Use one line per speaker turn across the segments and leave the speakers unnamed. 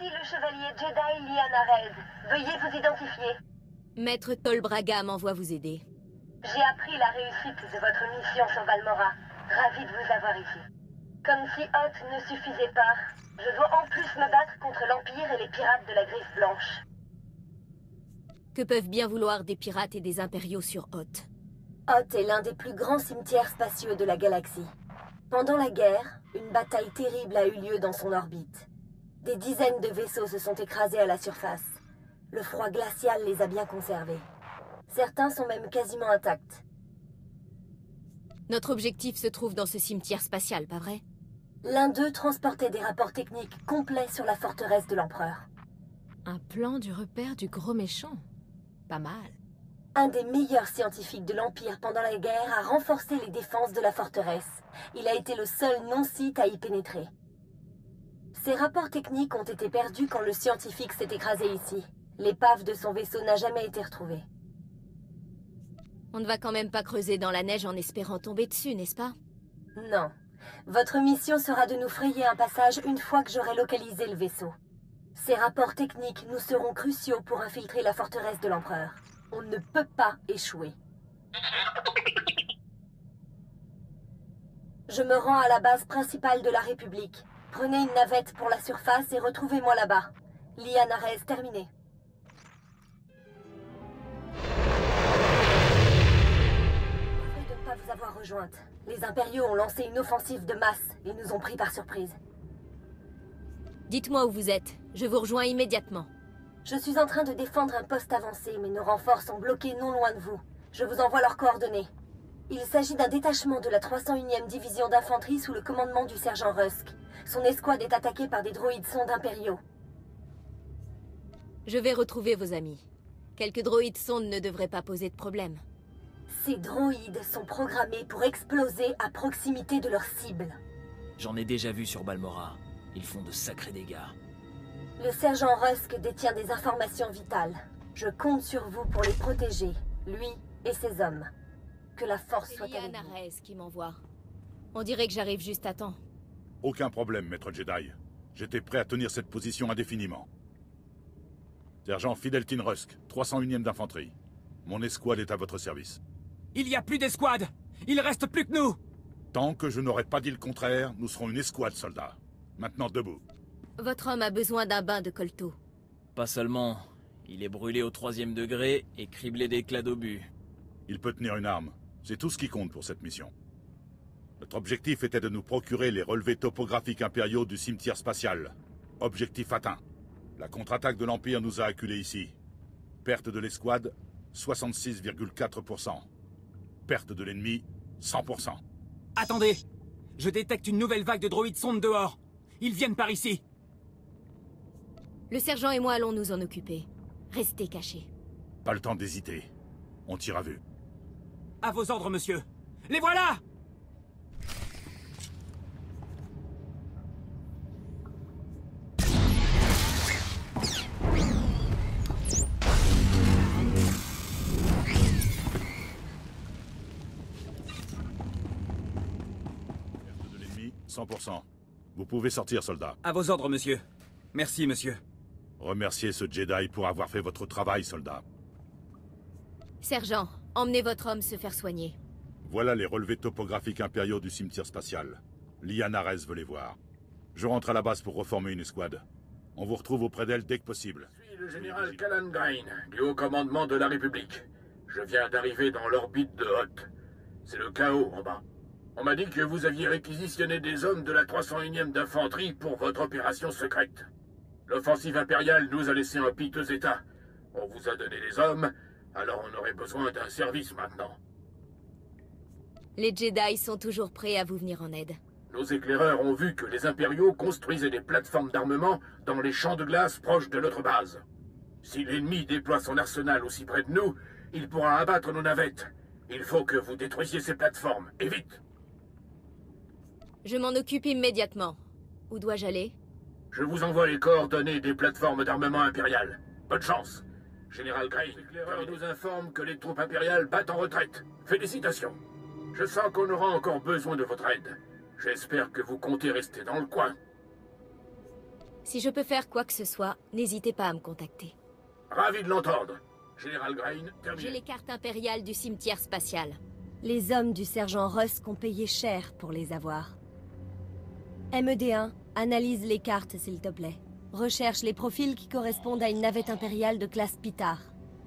Ici le chevalier Jedi Lianarez. Veuillez vous identifier.
Maître Tolbraga m'envoie vous aider.
J'ai appris la réussite de votre mission sur Balmora. Ravi de vous avoir ici. Comme si Hoth ne suffisait pas, je dois en plus me battre contre l'Empire et les pirates de la Griffe Blanche.
Que peuvent bien vouloir des pirates et des impériaux sur Hoth?
Hoth est l'un des plus grands cimetières spatiaux de la galaxie. Pendant la guerre, une bataille terrible a eu lieu dans son orbite. Des dizaines de vaisseaux se sont écrasés à la surface. Le froid glacial les a bien conservés. Certains sont même quasiment intacts.
Notre objectif se trouve dans ce cimetière spatial, pas vrai?
L'un d'eux transportait des rapports techniques complets sur la forteresse de l'Empereur.
Un plan du repère du gros méchant. Pas mal.
Un des meilleurs scientifiques de l'Empire pendant la guerre a renforcé les défenses de la forteresse. Il a été le seul non-site à y pénétrer. Ces rapports techniques ont été perdus quand le scientifique s'est écrasé ici. L'épave de son vaisseau n'a jamais été retrouvée.
On ne va quand même pas creuser dans la neige en espérant tomber dessus, n'est-ce pas?
Non. Votre mission sera de nous frayer un passage une fois que j'aurai localisé le vaisseau. Ces rapports techniques nous seront cruciaux pour infiltrer la forteresse de l'Empereur. On ne peut pas échouer. Je me rends à la base principale de la République. Prenez une navette pour la surface et retrouvez-moi là-bas. Lianarez, terminé. Désolé de ne pas vous avoir rejointe. Les impériaux ont lancé une offensive de masse et nous ont pris par surprise.
Dites-moi où vous êtes. Je vous rejoins immédiatement.
Je suis en train de défendre un poste avancé, mais nos renforts sont bloqués non loin de vous. Je vous envoie leurs coordonnées. Il s'agit d'un détachement de la 301e division d'infanterie sous le commandement du sergent Rusk. Son escouade est attaquée par des droïdes sondes impériaux.
Je vais retrouver vos amis. Quelques droïdes sondes ne devraient pas poser de problème.
Ces droïdes sont programmés pour exploser à proximité de leur cible.
J'en ai déjà vu sur Balmora. Ils font de sacrés dégâts.
Le sergent Rusk détient des informations vitales. Je compte sur vous pour les protéger, lui et ses hommes. Que la force soit avec vous.
C'est Lianarez qui m'envoie. On dirait que j'arrive juste à temps.
Aucun problème, maître Jedi. J'étais prêt à tenir cette position indéfiniment. Sergent Fideltin Rusk, 301e d'infanterie. Mon escouade est à votre service.
Il n'y a plus d'escouade! Il reste plus que nous!
Tant que je n'aurai pas dit le contraire, nous serons une escouade, soldats. Maintenant debout.
Votre homme a besoin d'un bain de colto.
Pas seulement. Il est brûlé au 3e degré et criblé d'éclats d'obus.
Il peut tenir une arme. C'est tout ce qui compte pour cette mission. Notre objectif était de nous procurer les relevés topographiques impériaux du cimetière spatial. Objectif atteint. La contre-attaque de l'Empire nous a acculés ici. Perte de l'escouade, 66,4%. Perte de l'ennemi, 100%.
Attendez! Je détecte une nouvelle vague de droïdes sondes dehors. Ils viennent par ici.
Le sergent et moi allons nous en occuper. Restez cachés.
Pas le temps d'hésiter. On tire à vue.
À vos ordres, monsieur. Les voilà!
Perte de l'ennemi, 100%. Vous pouvez sortir, soldat.
À vos ordres, monsieur. Merci, monsieur.
Remerciez ce Jedi pour avoir fait votre travail, soldat.
Sergent, emmenez votre homme se faire soigner.
Voilà les relevés topographiques impériaux du cimetière spatial. Lianarez veut les voir. Je rentre à la base pour reformer une escouade. On vous retrouve auprès d'elle dès que possible.
Je suis le général Callan Grain, du haut commandement de la République. Je viens d'arriver dans l'orbite de Hoth. C'est le chaos en bas. On m'a dit que vous aviez réquisitionné des hommes de la 301e d'infanterie pour votre opération secrète. L'offensive impériale nous a laissé en piteux état. On vous a donné des hommes, alors on aurait besoin d'un service maintenant.
Les Jedi sont toujours prêts à vous venir en aide.
Nos éclaireurs ont vu que les impériaux construisaient des plateformes d'armement dans les champs de glace proches de notre base. Si l'ennemi déploie son arsenal aussi près de nous, il pourra abattre nos navettes. Il faut que vous détruisiez ces plateformes, et vite.
Je m'en occupe immédiatement. Où dois-je aller?
Je vous envoie les coordonnées des plateformes d'armement impériales. Bonne chance. Général Grey, l'éclaireur nous informe que les troupes impériales battent en retraite. Félicitations. Je sens qu'on aura encore besoin de votre aide. J'espère que vous comptez rester dans le coin.
Si je peux faire quoi que ce soit, n'hésitez pas à me contacter.
Ravi de l'entendre. Général Grain,
J'ai
terminé.
les cartes impériales du cimetière spatial.
Les hommes du sergent Rusk ont payé cher pour les avoir. MED1, analyse les cartes, s'il te plaît. Recherche les profils qui correspondent à une navette impériale de classe Pitar.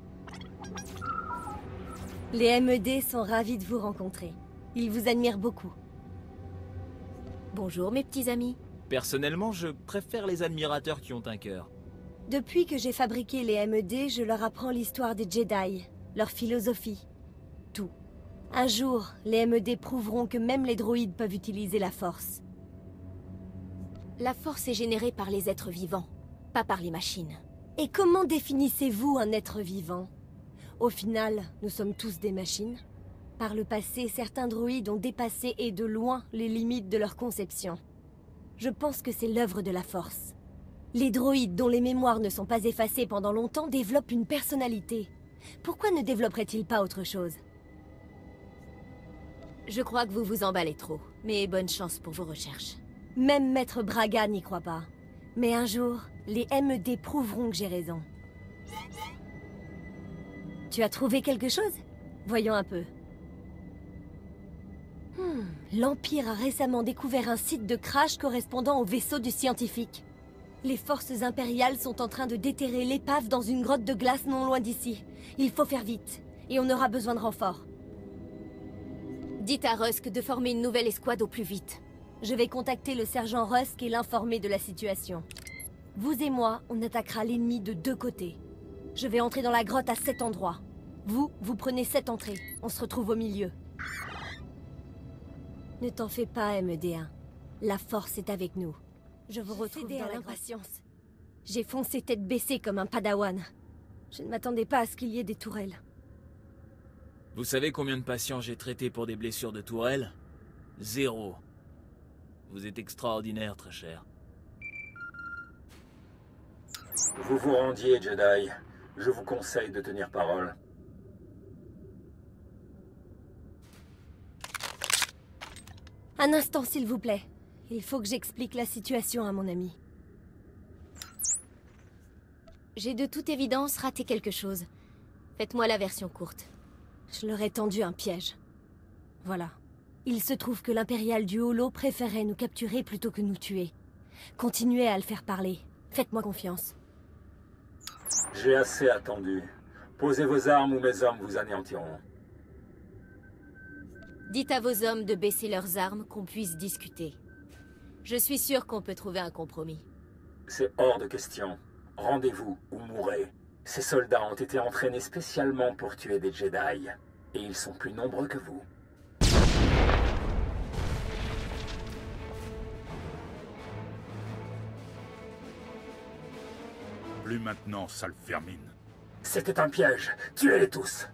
Les MED sont ravis de vous rencontrer. Ils vous admirent beaucoup.
Bonjour mes petits amis.
Personnellement, je préfère les admirateurs qui ont un cœur.
Depuis que j'ai fabriqué les MED, je leur apprends l'histoire des Jedi, leur philosophie, tout. Un jour, les MED prouveront que même les droïdes peuvent utiliser la Force.
La force est générée par les êtres vivants, pas par les machines.
Et comment définissez-vous un être vivant? Au final, nous sommes tous des machines. Par le passé, certains droïdes ont dépassé et de loin les limites de leur conception. Je pense que c'est l'œuvre de la Force. Les droïdes dont les mémoires ne sont pas effacées pendant longtemps développent une personnalité. Pourquoi ne développeraient-ils pas autre chose?
Je crois que vous vous emballez trop, mais bonne chance pour vos recherches.
Même Maître Braga n'y croit pas. Mais un jour, les MED prouveront que j'ai raison. Tu as trouvé quelque chose? Voyons un peu. L'Empire a récemment découvert un site de crash correspondant au vaisseau du scientifique. Les forces impériales sont en train de déterrer l'épave dans une grotte de glace non loin d'ici. Il faut faire vite, et on aura besoin de renforts.
Dites à Rusk de former une nouvelle escouade au plus vite.
Je vais contacter le sergent Rusk et l'informer de la situation. Vous et moi, on attaquera l'ennemi de deux côtés. Je vais entrer dans la grotte à cet endroit. Vous prenez cette entrée. On se retrouve au milieu. Ne t'en fais pas, MED1. La force est avec nous. Je vous retrouve dans l'impatience. J'ai foncé tête baissée comme un padawan. Je ne m'attendais pas à ce qu'il y ait des tourelles.
Vous savez combien de patients j'ai traités pour des blessures de tourelle? 0. Vous êtes extraordinaire, très cher.
Vous vous rendiez, Jedi. Je vous conseille de tenir parole.
Un instant, s'il vous plaît. Il faut que j'explique la situation à mon ami.
J'ai de toute évidence raté quelque chose. Faites-moi la version courte.
Je leur ai tendu un piège. Voilà. Il se trouve que l'impérial du Holo préférait nous capturer plutôt que nous tuer. Continuez à le faire parler. Faites-moi confiance.
J'ai assez attendu. Posez vos armes ou mes hommes vous anéantiront.
Dites à vos hommes de baisser leurs armes, qu'on puisse discuter. Je suis sûr qu'on peut trouver un compromis.
C'est hors de question. Rendez-vous ou mourrez. Ces soldats ont été entraînés spécialement pour tuer des Jedi. Et ils sont plus nombreux que vous.
Plus maintenant, sale vermine.
C'était un piège. Tuez-les tous.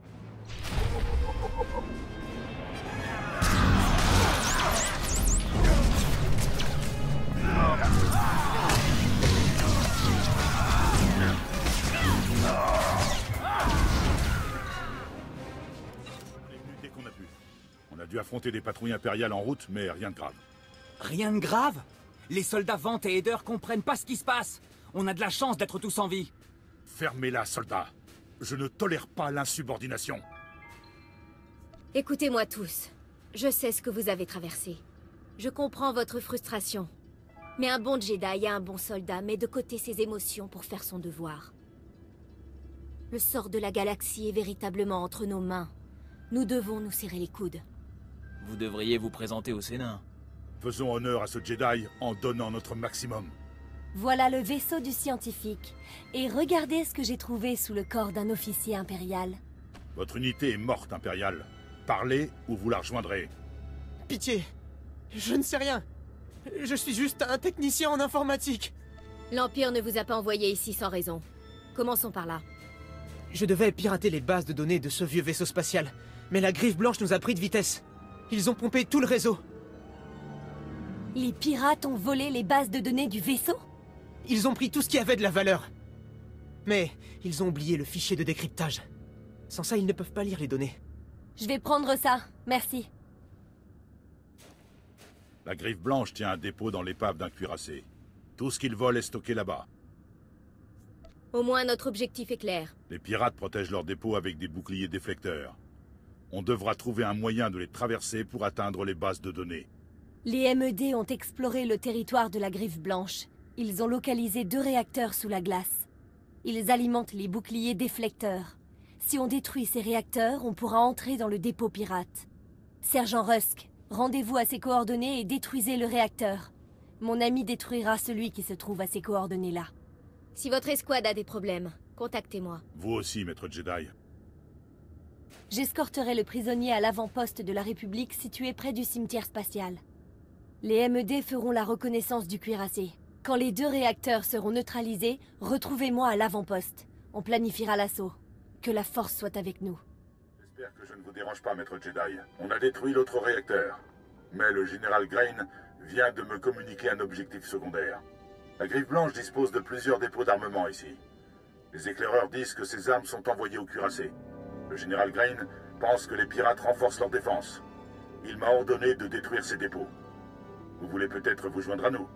On est venu dès qu'on a pu. On a dû affronter des patrouilles impériales en route, mais rien de grave.
Rien de grave? Les soldats Vant et Eder comprennent pas ce qui se passe. On a de la chance d'être tous en vie.
Fermez-la, soldats. Je ne tolère pas l'insubordination.
Écoutez-moi tous. Je sais ce que vous avez traversé. Je comprends votre frustration. Mais un bon Jedi et un bon soldat met de côté ses émotions pour faire son devoir. Le sort de la galaxie est véritablement entre nos mains. Nous devons nous serrer les coudes.
Vous devriez vous présenter au Sénat.
Faisons honneur à ce Jedi en donnant notre maximum.
Voilà le vaisseau du scientifique. Et regardez ce que j'ai trouvé sous le corps d'un officier impérial.
Votre unité est morte, impériale. Parlez ou vous la rejoindrez.
Pitié, je ne sais rien. Je suis juste un technicien en informatique.
L'Empire ne vous a pas envoyé ici sans raison. Commençons par là.
Je devais pirater les bases de données de ce vieux vaisseau spatial. Mais la Griffe Blanche nous a pris de vitesse. Ils ont pompé tout le réseau.
Les pirates ont volé les bases de données du vaisseau?
Ils ont pris tout ce qui avait de la valeur. Mais ils ont oublié le fichier de décryptage. Sans ça, ils ne peuvent pas lire les données.
Je vais prendre ça, merci.
La Griffe Blanche tient un dépôt dans l'épave d'un cuirassé. Tout ce qu'ils volent est stocké là-bas.
Au moins notre objectif est clair.
Les pirates protègent leurs dépôts avec des boucliers déflecteurs. On devra trouver un moyen de les traverser pour atteindre les bases de données.
Les MED ont exploré le territoire de la Griffe Blanche. Ils ont localisé 2 réacteurs sous la glace. Ils alimentent les boucliers déflecteurs. Si on détruit ces réacteurs, on pourra entrer dans le dépôt pirate. Sergent Rusk, rendez-vous à ces coordonnées et détruisez le réacteur. Mon ami détruira celui qui se trouve à ces coordonnées-là.
Si votre escouade a des problèmes, contactez-moi.
Vous aussi, maître Jedi.
J'escorterai le prisonnier à l'avant-poste de la République situé près du cimetière spatial. Les MED feront la reconnaissance du cuirassé. Quand les 2 réacteurs seront neutralisés, retrouvez-moi à l'avant-poste. On planifiera l'assaut. Que la force soit avec nous.
J'espère que je ne vous dérange pas, maître Jedi. On a détruit l'autre réacteur. Mais le général Grain vient de me communiquer un objectif secondaire. La Griffe Blanche dispose de plusieurs dépôts d'armement ici. Les éclaireurs disent que ces armes sont envoyées au cuirassé. Le général Grain pense que les pirates renforcent leur défense. Il m'a ordonné de détruire ces dépôts. Vous voulez peut-être vous joindre à nous?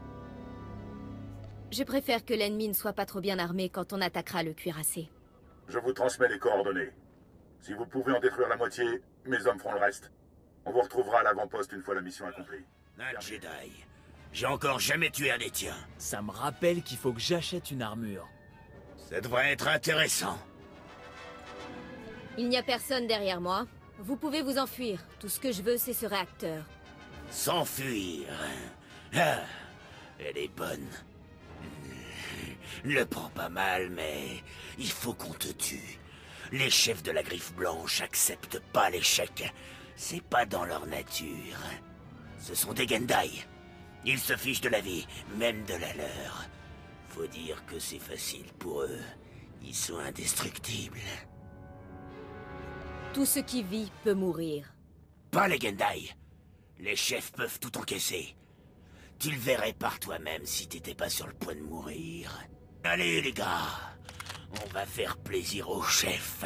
Je préfère que l'ennemi ne soit pas trop bien armé quand on attaquera le cuirassé.
Je vous transmets les coordonnées. Si vous pouvez en détruire la moitié, mes hommes feront le reste. On vous retrouvera à l'avant-poste une fois la mission accomplie.
Un Jedi. J'ai encore jamais tué un des tiens.
Ça me rappelle qu'il faut que j'achète une armure.
Ça devrait être intéressant.
Il n'y a personne derrière moi. Vous pouvez vous enfuir. Tout ce que je veux, c'est ce réacteur.
S'enfuir. Ah, elle est bonne. Le prends pas mal, mais il faut qu'on te tue. Les chefs de la Griffe Blanche acceptent pas l'échec. C'est pas dans leur nature. Ce sont des Gendai. Ils se fichent de la vie, même de la leur. Faut dire que c'est facile pour eux. Ils sont indestructibles.
Tout ce qui vit peut mourir.
Pas les Gendai. Les chefs peuvent tout encaisser. Tu le verrais par toi-même si t'étais pas sur le point de mourir. Allez les gars, on va faire plaisir aux chefs.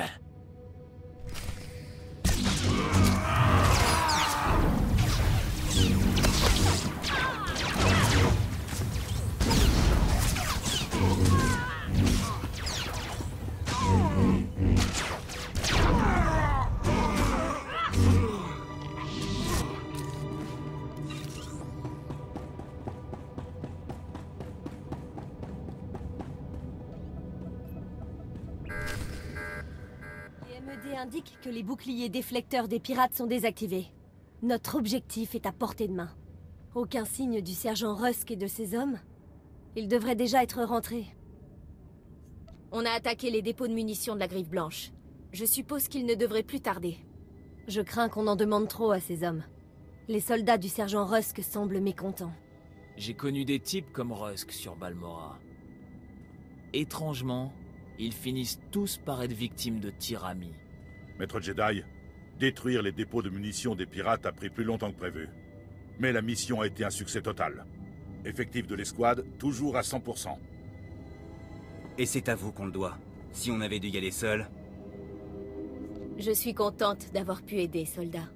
Les MED indiquent que les boucliers déflecteurs des pirates sont désactivés. Notre objectif est à portée de main. Aucun signe du sergent Rusk et de ses hommes. Ils devraient déjà être rentrés.
On a attaqué les dépôts de munitions de la Griffe Blanche. Je suppose qu'il ne devrait plus tarder.
Je crains qu'on en demande trop à ces hommes. Les soldats du sergent Rusk semblent mécontents.
J'ai connu des types comme Rusk sur Balmorra. Étrangement, ils finissent tous par être victimes de tyrannie.
Maître Jedi, détruire les dépôts de munitions des pirates a pris plus longtemps que prévu. Mais la mission a été un succès total. Effectif de l'escouade, toujours à 100%.
Et c'est à vous qu'on le doit. Si on avait dû y aller seul...
Je suis contente d'avoir pu aider, soldats.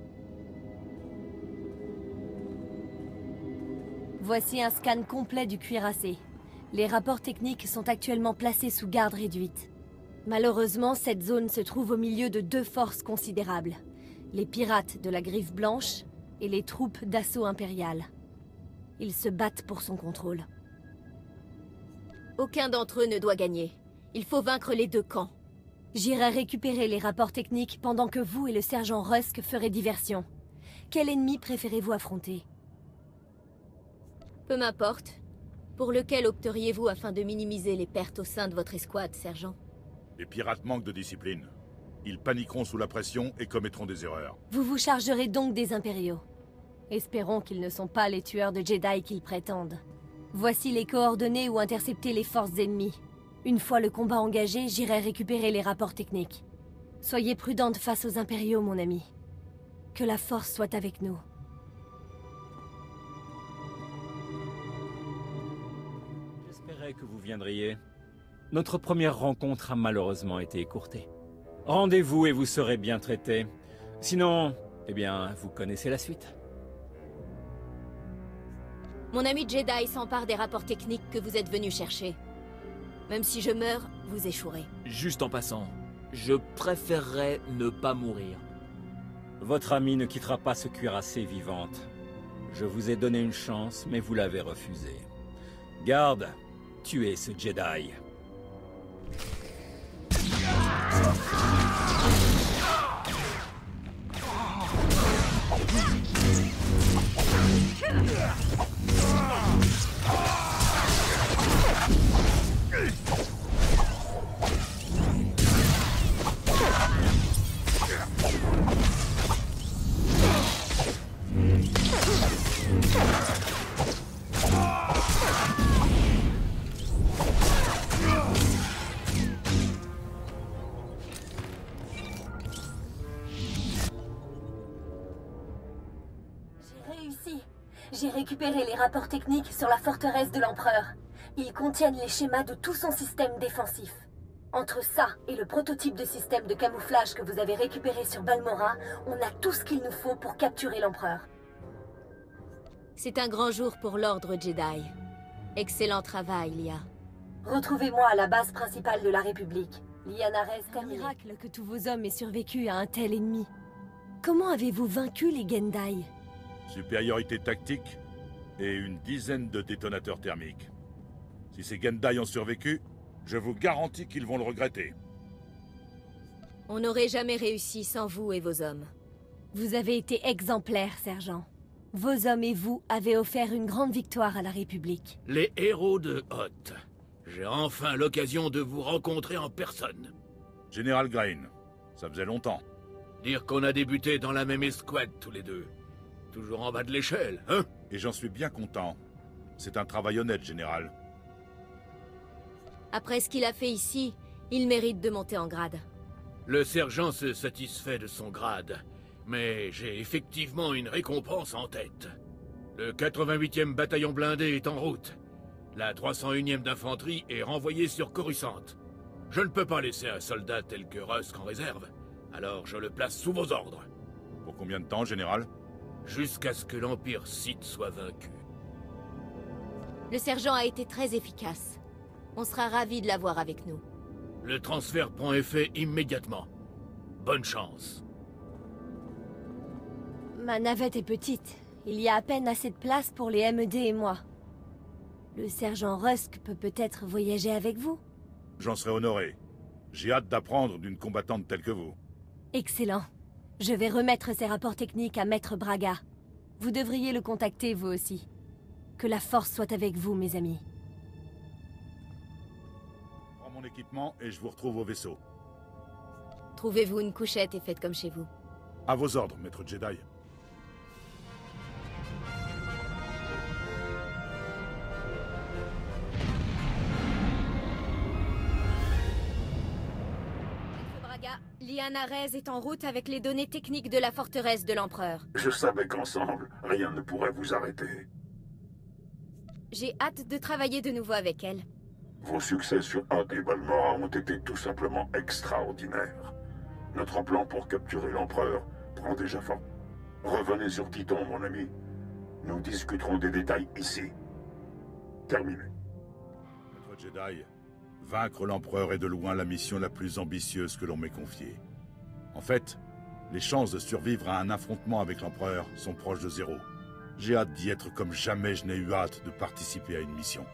Voici un scan complet du cuirassé. Les rapports techniques sont actuellement placés sous garde réduite. Malheureusement, cette zone se trouve au milieu de 2 forces considérables. Les pirates de la Griffe Blanche et les troupes d'assaut impériales. Ils se battent pour son contrôle.
Aucun d'entre eux ne doit gagner. Il faut vaincre les 2 camps.
J'irai récupérer les rapports techniques pendant que vous et le sergent Rusk ferez diversion. Quel ennemi préférez-vous affronter?
Peu m'importe. Pour lequel opteriez-vous afin de minimiser les pertes au sein de votre escouade, sergent?
Les pirates manquent de discipline. Ils paniqueront sous la pression et commettront des erreurs.
Vous vous chargerez donc des impériaux. Espérons qu'ils ne sont pas les tueurs de Jedi qu'ils prétendent. Voici les coordonnées où intercepter les forces ennemies. Une fois le combat engagé, j'irai récupérer les rapports techniques. Soyez prudente face aux impériaux, mon ami. Que la force soit avec nous.
J'espérais que vous viendriez. Notre première rencontre a malheureusement été écourtée. Rendez-vous et vous serez bien traité. Sinon, eh bien, vous connaissez la suite.
Mon ami Jedi s'empare des rapports techniques que vous êtes venu chercher. Même si je meurs, vous échouerez.
Juste en passant, je préférerais ne pas mourir.
Votre amie ne quittera pas ce cuirassé vivante. Je vous ai donné une chance, mais vous l'avez refusée. Garde, tuez ce Jedi.
J'ai récupéré les rapports techniques sur la forteresse de l'Empereur. Ils contiennent les schémas de tout son système défensif. Entre ça et le prototype de système de camouflage que vous avez récupéré sur Balmorra, on a tout ce qu'il nous faut pour capturer l'Empereur.
C'est un grand jour pour l'Ordre Jedi. Excellent travail, Lia.
Retrouvez-moi à la base principale de la République. Lianarez terminé.
Miracle que tous vos hommes aient survécu à un tel ennemi. Comment avez-vous vaincu les Gendai?
Supériorité tactique et une dizaine de détonateurs thermiques. Si ces Gendai ont survécu, je vous garantis qu'ils vont le regretter.
On n'aurait jamais réussi sans vous et vos hommes.
Vous avez été exemplaire, sergent. Vos hommes et vous avez offert une grande victoire à la République.
Les héros de Hoth. J'ai enfin l'occasion de vous rencontrer en personne.
Général Grain, ça faisait longtemps.
Dire qu'on a débuté dans la même escouade tous les deux. Toujours en bas de l'échelle, hein?
Et j'en suis bien content. C'est un travail honnête, Général.
Après ce qu'il a fait ici, il mérite de monter en grade.
Le sergent se satisfait de son grade, mais j'ai effectivement une récompense en tête. Le 88e bataillon blindé est en route. La 301e d'infanterie est renvoyée sur Coruscant. Je ne peux pas laisser un soldat tel que Rusk en réserve, alors je le place sous vos ordres.
Pour combien de temps, Général?
Jusqu'à ce que l'Empire Sith soit vaincu.
Le sergent a été très efficace. On sera ravis de l'avoir avec nous.
Le transfert prend effet immédiatement. Bonne chance.
Ma navette est petite. Il y a à peine assez de place pour les MED et moi. Le sergent Rusk peut peut-être voyager avec vous?
J'en serais honoré. J'ai hâte d'apprendre d'une combattante telle que vous.
Excellent. Je vais remettre ces rapports techniques à Maître Braga. Vous devriez le contacter, vous aussi. Que la force soit avec vous, mes amis.
Prends mon équipement et je vous retrouve au vaisseau.
Trouvez-vous une couchette et faites comme chez vous.
À vos ordres, Maître Jedi.
Lianarez est en route avec les données techniques de la forteresse de l'Empereur.
Je savais qu'ensemble, rien ne pourrait vous arrêter.
J'ai hâte de travailler de nouveau avec elle.
Vos succès sur Hoth et Balmorra ont été tout simplement extraordinaires. Notre plan pour capturer l'Empereur prend déjà forme. Revenez sur Titon, mon ami. Nous discuterons des détails ici. Terminé.
Maître Jedi, vaincre l'Empereur est de loin la mission la plus ambitieuse que l'on m'ait confiée. En fait, les chances de survivre à un affrontement avec l'Empereur sont proches de zéro. J'ai hâte d'y être comme jamais je n'ai eu hâte de participer à une mission.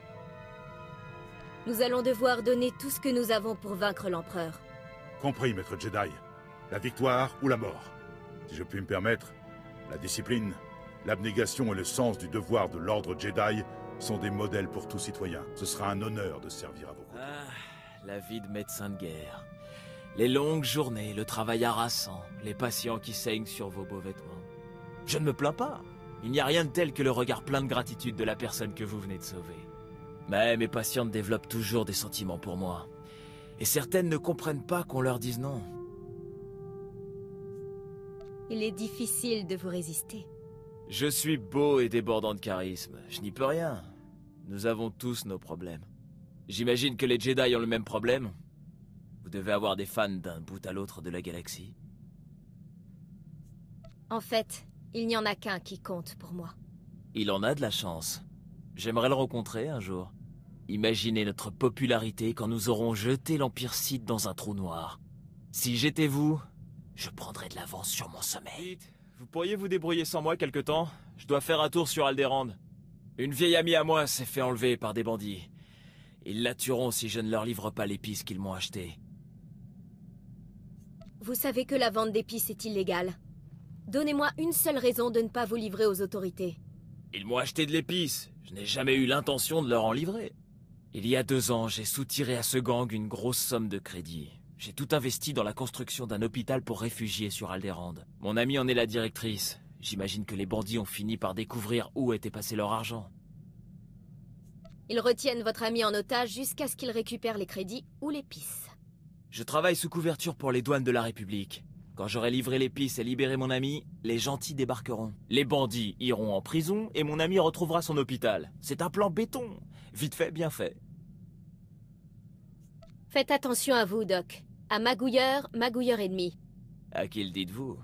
Nous allons devoir donner tout ce que nous avons pour vaincre l'Empereur.
Compris, Maître Jedi. La victoire ou la mort. Si je puis me permettre, la discipline, l'abnégation et le sens du devoir de l'Ordre Jedi sont des modèles pour tout citoyen. Ce sera un honneur de servir à vos côtés.
Ah, la vie de médecin de guerre. Les longues journées, le travail harassant, les patients qui saignent sur vos beaux vêtements. Je ne me plains pas. Il n'y a rien de tel que le regard plein de gratitude de la personne que vous venez de sauver. Mais mes patientes développent toujours des sentiments pour moi. Et certaines ne comprennent pas qu'on leur dise non.
Il est difficile de vous résister.
Je suis beau et débordant de charisme. Je n'y peux rien. Nous avons tous nos problèmes. J'imagine que les Jedi ont le même problème. Vous devez avoir des fans d'un bout à l'autre de la galaxie.
En fait, il n'y en a qu'un qui compte pour moi.
Il en a de la chance. J'aimerais le rencontrer un jour. Imaginez notre popularité quand nous aurons jeté l'Empire Sith dans un trou noir. Si j'étais vous, je prendrais de l'avance sur mon sommeil. Vite, vous pourriez vous débrouiller sans moi quelque temps? Je dois faire un tour sur Alderaan. Une vieille amie à moi s'est fait enlever par des bandits. Ils la tueront si je ne leur livre pas l'épice qu'ils m'ont achetée.
Vous savez que la vente d'épices est illégale. Donnez-moi une seule raison de ne pas vous livrer aux autorités.
Ils m'ont acheté de l'épice. Je n'ai jamais eu l'intention de leur en livrer. Il y a 2 ans, j'ai soutiré à ce gang une grosse somme de crédit. J'ai tout investi dans la construction d'un hôpital pour réfugiés sur Alderaan. Mon amie en est la directrice. J'imagine que les bandits ont fini par découvrir où était passé leur argent.
Ils retiennent votre ami en otage jusqu'à ce qu'ils récupèrent les crédits ou l'épice.
Je travaille sous couverture pour les douanes de la République. Quand j'aurai livré l'épice et libéré mon ami, les gentils débarqueront. Les bandits iront en prison et mon ami retrouvera son hôpital. C'est un plan béton. Vite fait, bien fait.
Faites attention à vous, Doc. À magouilleur, magouilleur ennemi.
À qui le dites-vous?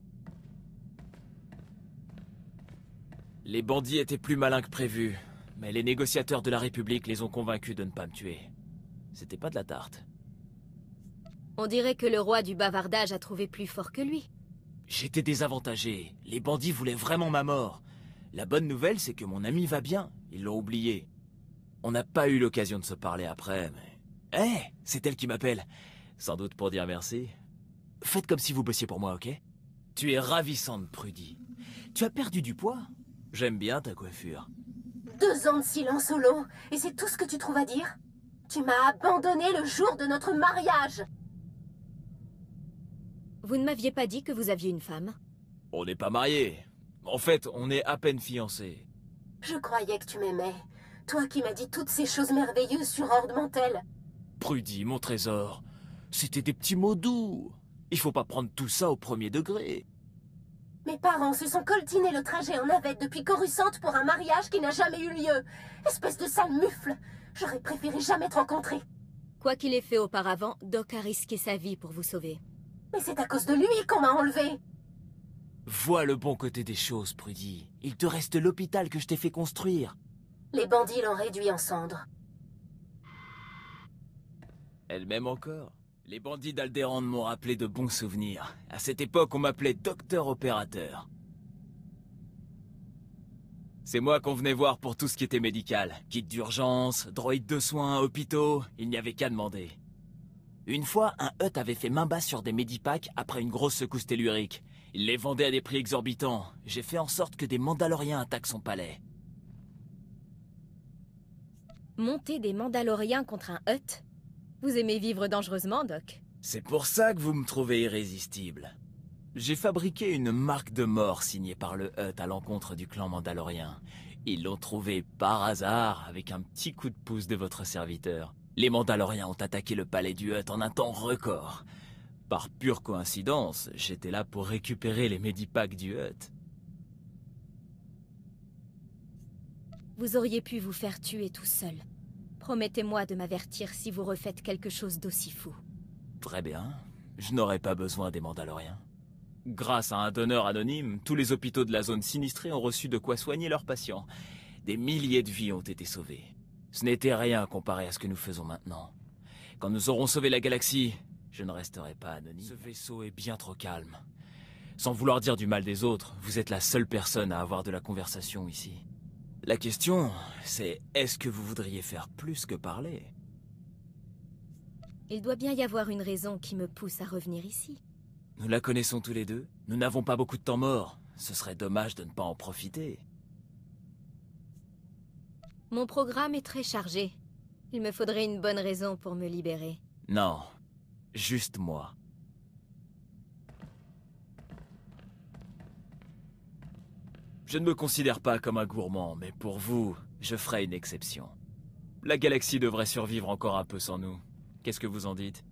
Les bandits étaient plus malins que prévu, mais les négociateurs de la République les ont convaincus de ne pas me tuer. C'était pas de la tarte.
On dirait que le roi du bavardage a trouvé plus fort que lui.
J'étais désavantagé. Les bandits voulaient vraiment ma mort. La bonne nouvelle, c'est que mon ami va bien. Ils l'ont oublié. On n'a pas eu l'occasion de se parler après, mais... Hé, c'est elle qui m'appelle. Sans doute pour dire merci. Faites comme si vous bossiez pour moi, ok? Tu es ravissante, Prudy. Tu as perdu du poids? J'aime bien ta coiffure.
2 ans de silence au lot, et c'est tout ce que tu trouves à dire? Tu m'as abandonné le jour de notre mariage!
Vous ne m'aviez pas dit que vous aviez une femme?
On n'est pas mariés. En fait, on est à peine fiancés.
Je croyais que tu m'aimais. Toi qui m'as dit toutes ces choses merveilleuses sur Horde Mantell.
Prudy, mon trésor, c'était des petits mots doux. Il faut pas prendre tout ça au premier degré.
Mes parents se sont coltinés le trajet en navette depuis Coruscant pour un mariage qui n'a jamais eu lieu. Espèce de sale mufle. J'aurais préféré jamais te rencontrer.
Quoi qu'il ait fait auparavant, Doc a risqué sa vie pour vous sauver.
Mais c'est à cause de lui qu'on m'a enlevé.
Vois le bon côté des choses, Prudy. Il te reste l'hôpital que je t'ai fait construire.
Les bandits l'ont réduit en cendres.
Elle m'aime encore. Les bandits d'Alderaan m'ont rappelé de bons souvenirs. À cette époque, on m'appelait Docteur Opérateur. C'est moi qu'on venait voir pour tout ce qui était médical. Kit d'urgence, droïde de soins, hôpitaux, il n'y avait qu'à demander. Une fois, un Hutt avait fait main basse sur des Medipacks après une grosse secousse tellurique. Il les vendait à des prix exorbitants. J'ai fait en sorte que des Mandaloriens attaquent son palais.
Monter des Mandaloriens contre un Hutt? Vous aimez vivre dangereusement, Doc?
C'est pour ça que vous me trouvez irrésistible. J'ai fabriqué une marque de mort signée par le Hutt à l'encontre du clan Mandalorien. Ils l'ont trouvée par hasard avec un petit coup de pouce de votre serviteur. Les Mandaloriens ont attaqué le palais du Hutt en un temps record. Par pure coïncidence, j'étais là pour récupérer les Medipacks du Hutt.
Vous auriez pu vous faire tuer tout seul. Promettez-moi de m'avertir si vous refaites quelque chose d'aussi fou.
Très bien. Je n'aurai pas besoin des Mandaloriens. Grâce à un donneur anonyme, tous les hôpitaux de la zone sinistrée ont reçu de quoi soigner leurs patients. Des milliers de vies ont été sauvées. Ce n'était rien comparé à ce que nous faisons maintenant. Quand nous aurons sauvé la galaxie, je ne resterai pas anonyme. Ce vaisseau est bien trop calme. Sans vouloir dire du mal des autres, vous êtes la seule personne à avoir de la conversation ici. La question, c'est est-ce que vous voudriez faire plus que parler?
Il doit bien y avoir une raison qui me pousse à revenir ici.
Nous la connaissons tous les deux. Nous n'avons pas beaucoup de temps mort. Ce serait dommage de ne pas en profiter.
Mon programme est très chargé. Il me faudrait une bonne raison pour me libérer.
Non, juste moi. Je ne me considère pas comme un gourmand, mais pour vous, je ferai une exception. La galaxie devrait survivre encore un peu sans nous. Qu'est-ce que vous en dites?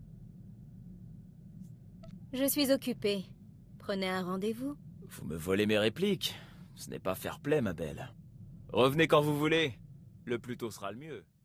Je suis occupée. Prenez un rendez-vous.
Vous me volez mes répliques. Ce n'est pas fair-play, ma belle. Revenez quand vous voulez. Le plus tôt sera le mieux.